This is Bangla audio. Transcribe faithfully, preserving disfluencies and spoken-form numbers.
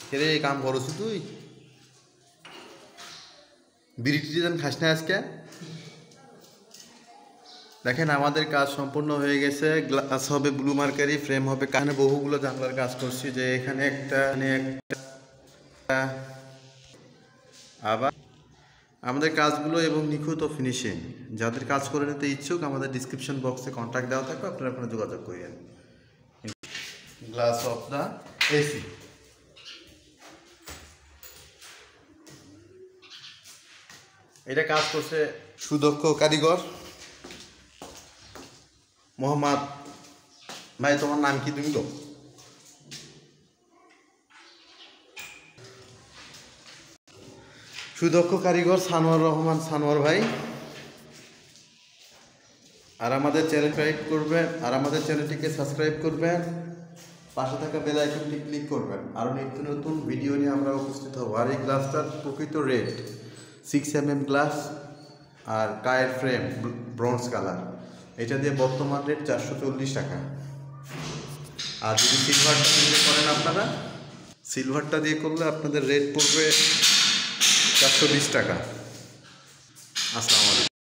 কেরে এই কাম করছ তুই বিড়ি টিড়ি দেন খাস না আজকে দেখেন আমাদের কাজ সম্পূর্ণ হয়ে গেছে গ্লাস হবে ব্লু মার্কারি ফ্রেম হবে কানে বহুগুলো জানলার কাজ করছি যে এখানে একটা একটা আবার আমাদের কাজগুলো এবং নিখুঁত ও ফিনিশিং যাদের কাজ করে নিতে ইচ্ছুক আমাদের ডিসক্রিপশন বক্সে কন্ট্যাক্ট দেওয়া থাকবে আপনারা আপনারা যোগাযোগ করেন গ্লাস অফ দ্য এসি এটা কাজ করছে সুদক্ষ কারিগর মোহাম্মদ ভাই তোমার নাম কি তুমি তো সুদক্ষ কারিগর সানোয়ার রহমান সানোয়ার ভাই আর আমাদের চ্যানেল সাবস্ক্রাইব করবেন আর আমাদের চ্যানেলটিকে সাবস্ক্রাইব করবেন পাশে থাকা বেল আইকনটি ক্লিক করবেন আরও নিত্য নতুন ভিডিও নিয়ে আমরা উপস্থিত হব আর এই গ্লাসটার প্রকৃত rate six M M glass আর কায়ের ফ্রেম ব্রোঞ্জ কালার এটা দিয়ে বর্তমান রেট চারশো চল্লিশ টাকা আর যদি সিলভারটা দিয়ে করেন আপনারা সিলভারটা দিয়ে করলে আপনাদের রেট পড়বে চারশো বিশ টাকা আসসালামু আলাইকুম।